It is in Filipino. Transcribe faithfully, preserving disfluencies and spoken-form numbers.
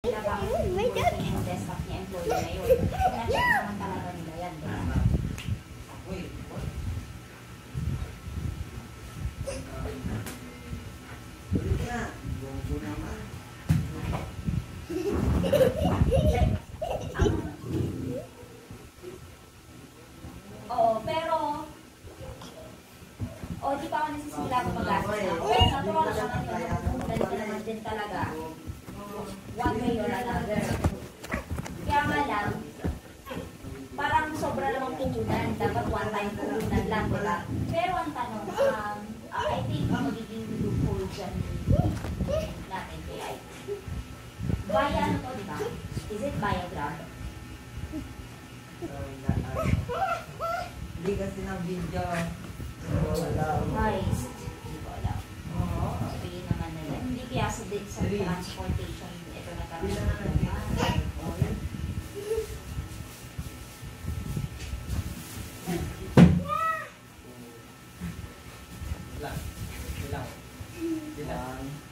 Sila bakit hindi working yung desktop niya employee na yun. Na-check naman talaga nila yan. Wait, what? Ulit na. Bongso naman. Oo, pero o di pa ako nasisimula ko mag-ask na. Okay, natural naman yun. Ganito naman din talaga. One way or another. Kaya nga lang, parang sobra namang puhunan. Dapat one time puhunan lang, diba? Pero ang tanong, um, uh, I think magiging loophole dyan natin kay I T. Via ano to, diba? Is it via Grab? Hindi kasi ng video. Wala. Guys, hindi ko alam. Sabihin naman nila. Hindi kaya sa, sa transportation, ito na kami. Ilang? Ilang? Ilang?